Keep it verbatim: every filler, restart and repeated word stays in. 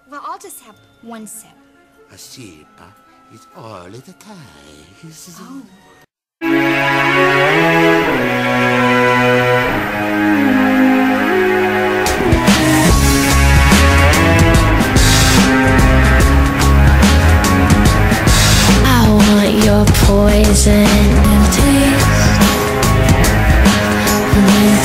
Well, I'll just have one sip. A sip is all it takes. Oh. I want your poison and taste.